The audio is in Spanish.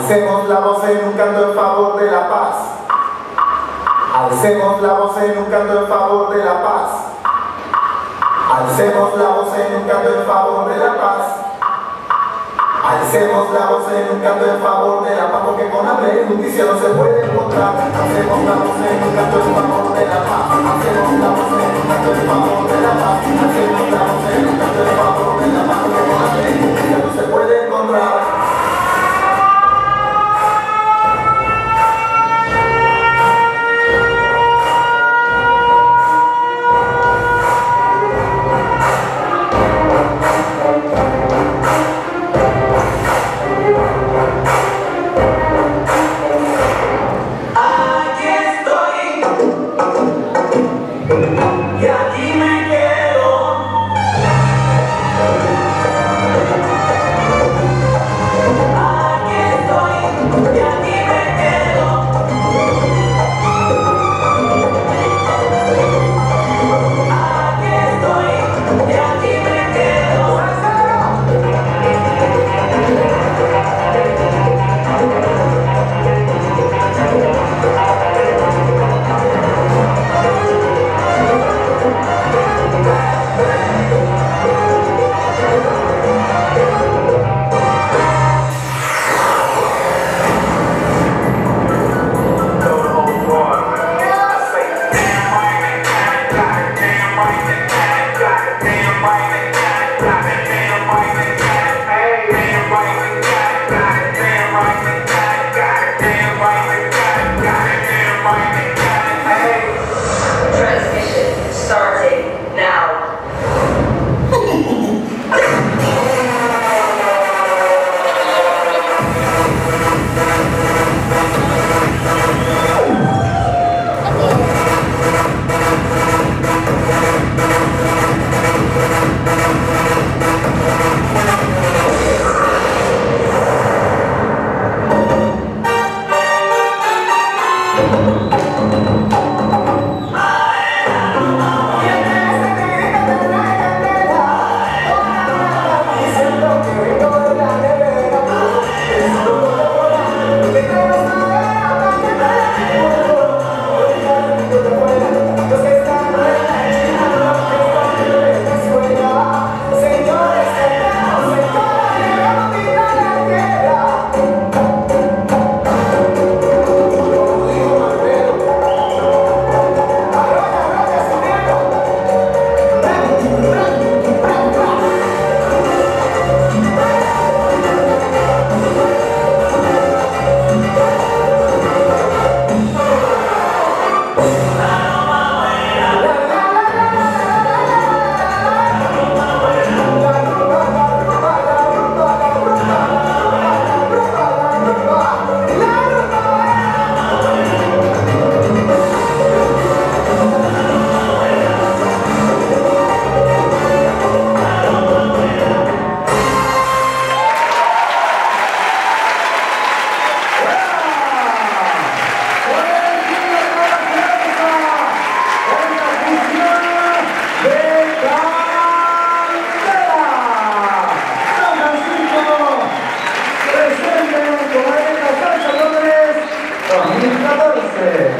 Alcemos la voz en un canto en favor de la paz. Alcemos la voz en un canto en favor de la paz. Alcemos la voz en un canto en favor de la paz. Alcemos la voz en un canto en favor de la paz, porque con hambre y justicia no se puede encontrar. Alcemos la voz en un canto en favor de la paz. Alcemos la voz en un canto en favor de la paz. Alcemos la voz en un canto en favor de la paz, porque con hambre y justicia no se puede encontrar. Y aquí me quedo. Aquí estoy, y aquí me quedo. Aquí estoy, y aquí me quedo. Transmission starting now. Presente con la Salsa Londres 2014.